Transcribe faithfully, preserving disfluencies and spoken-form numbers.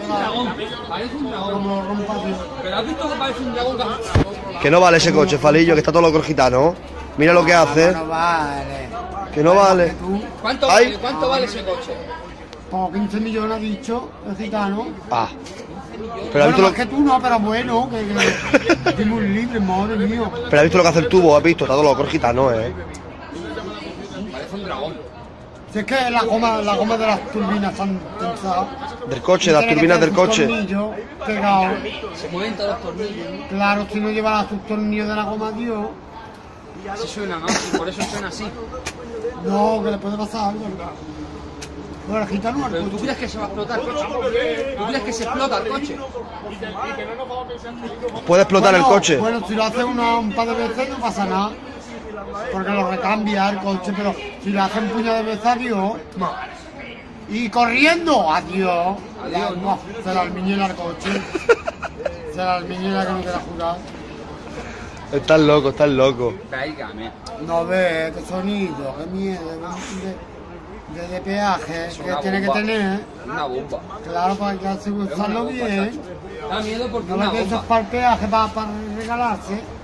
dragón. Parece un dragón. Como lo rompa así. Pero has visto que parece un dragón. Que no vale ese coche, Falillo, que está todo loco el gitano. Mira lo que hace. No vale. Que no vale. ¿Cuánto vale, ¿Cuánto vale ese coche? Por quince millones ha dicho el gitano. Ah. Pero bueno, más lo... que tú no, pero bueno, que, que, que muy libre, madre mío. Pero has visto lo que hace el tubo, has visto, está todo loco el gitano, eh. Parece un dragón. Si es que la goma, la goma de las turbinas están tensadas. Del coche, las turbinas del coche. Pegado. Se mueven todos los tornillos. Claro, si no lleva sus tornillos de la goma, tío. Así suena, ¿no? Por eso suena así. No, que le puede pasar algo. Bueno, el gitano, ¿pero tú crees que se va a explotar el coche? ¿Tú crees que se explota el coche? ¿Puede explotar bueno, el coche? Bueno, si lo hace una, un par de veces no pasa nada. Porque lo recambia el coche, pero si lo hace un puñado de veces, adiós. Y corriendo, adiós. Adiós, no. Se la almiñera el coche. Se la almiñera que no quiera jurar. Estás loco, estás loco. No ves, qué sonido, qué miedo. De, de, de peaje es que tiene bomba. Que tener. Una bomba. Claro, para que usarlo bien. Da miedo porque no una bomba. No es que eso es para el peaje, para, para regalarse.